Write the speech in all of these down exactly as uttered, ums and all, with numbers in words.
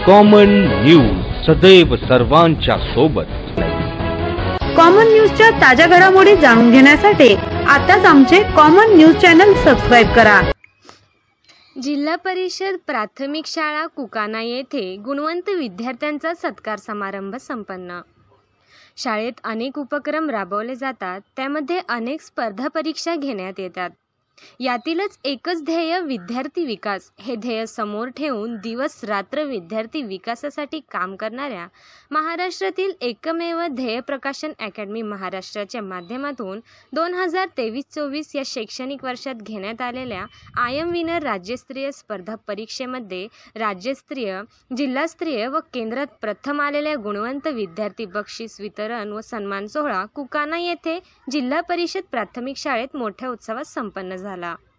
Common news सदैव सर्वांच्या सोबत। कॉमन न्यूजच्या ताज्या घडामोडी जाणून घेण्यासाठी आताच आमचे कॉमन न्यूज चॅनल सबस्क्राइब करा। जिल्हा परिषद प्राथमिक शाळा कुकाना येथे गुणवंत विद्यार्थ्यांचा सत्कार समारंभ संपन्न। शाळेत अनेक उपक्रम राबवले जातात, त्यामध्ये अनेक स्पर्धा परीक्षा घेण्यात येतात। यातीलच एकच ध्येय विद्यार्थी विकास हे ध्येय समोर ठेवून दिवस रात्र विद्यार्थी विकासासाठी काम करणाऱ्या महाराष्ट्रातील एकमेव ध्येय प्रकाशन अकॅडमी महाराष्ट्राच्या माध्यमातून दोन हजार तेवीस चोवीस या शैक्षणिक वर्षात घेण्यात आलेल्या आय एम विनर राज्यस्तरीय स्पर्धा परीक्षेमध्ये राज्यस्तरीय, जिल्हास्तरीय व केंद्रात प्रथम आलेल्या गुणवंत विद्यार्थी बक्षीस वितरण व सन्मान सोहळा कुकाना येथे जिल्हा परिषद प्राथमिक शाळेत मोठ्या उत्सवात संपन्न झाला।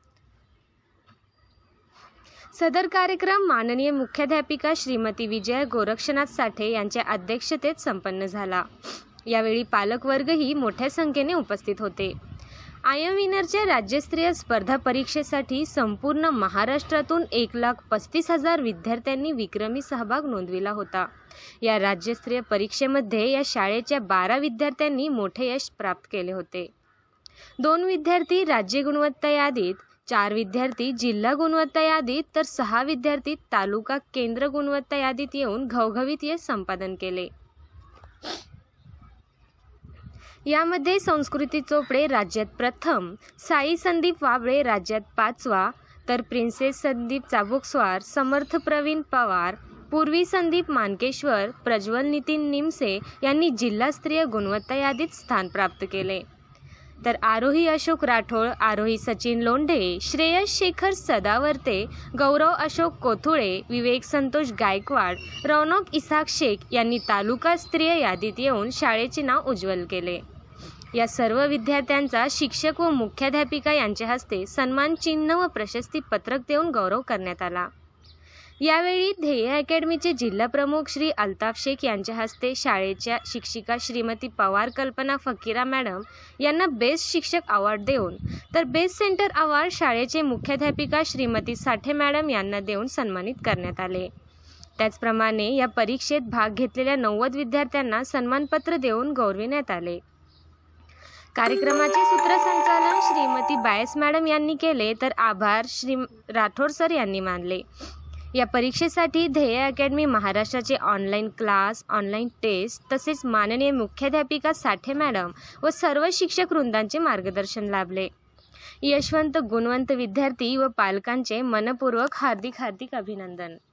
सदर कार्यक्रम माननीय मुख्याध्यापिका श्रीमती विजया गोरक्षनाथ साठे यांच्या अध्यक्षतेत संपन्न झाला। यावेळी पालकवर्गही मोठ्या संख्येने उपस्थित होते। आय एम विनरच्या राज्यस्तरीय स्पर्धा परीक्षेसाठी संपूर्ण महाराष्ट्रातून एक लाख पस्तीस हजार विद्यार्थ्यांनी विक्रमी सहभाग नोंदविला होता। या राज्यस्तरीय परीक्षेमध्ये या शाळेच्या बारा विद्यार्थ्यांनी मोठे यश प्राप्त केले होते। दोन विद्यार्थी राज्य गुणवत्ता यादीत, चार विद्यार्थी जिल्हा गुणवत्ता यादीत तर सहा विद्यार्थी तालुका केंद्र गुणवत्ता यादीत येऊन घवघवीत यश संपादन केले। यामध्ये संस्कृती चोपडे राज्यात प्रथम, साई संदीप वाबळे राज्यात पाचवा, तर प्रिन्सेस संदीप चाबुकस्वार, समर्थ प्रवीण पवार, पूर्वी संदीप मानकेश्वर, प्रज्वल नितीन निमसे यांनी जिल्हास्तरीय गुणवत्ता यादीत स्थान प्राप्त केले। तर आरोही अशोक राठोड, आरोही सचिन लोंढे, श्रेयस शेखर सदावर्ते, गौरव अशोक कोथुळे, विवेक संतोष गायकवाड, रौनक इसाक शेख यांनी तालुकास्तरीय यादीत येऊन शाळेचे नाव उज्ज्वल केले। या सर्व विद्यार्थ्यांचा शिक्षक व मुख्याध्यापिका यांच्या हस्ते सन्मान चिन्ह व प्रशस्ती पत्रक देऊन गौरव करण्यात आला। यावेळी ध्येय अकॅडमीचे जिल्हा प्रमुख श्री अल्ताफ शेख यांच्या हस्ते शाळेच्या शिक्षिका श्रीमती पवार कल्पना फकीरा मॅडम यांना बेस्ट शिक्षक अवॉर्ड देऊन, तर बेस्ट सेंटर अवॉर्ड शाळेचे मुख्याध्यापिका श्रीमती साठे मॅडम यांना देऊन सन्मानित करण्यात आले। त्याचप्रमाणे या परीक्षेत भाग घेतलेल्या नव्वद विद्यार्थ्यांना सन्मानपत्र देऊन गौरविण्यात आले। कार्यक्रमाचे सूत्रसंचालन श्रीमती बायस मॅडम यांनी केले, तर आभार श्री राठोड सर यांनी मानले। या परीक्षेसाठी ध्येय अकॅडमी महाराष्ट्राचे ऑनलाईन क्लास, ऑनलाईन टेस्ट तसेच माननीय मुख्याध्यापिका साठे मॅडम व सर्व शिक्षक वृंदांचे मार्गदर्शन लाभले। यशवंत गुणवंत विद्यार्थी व पालकांचे मनपूर्वक हार्दिक हार्दिक अभिनंदन।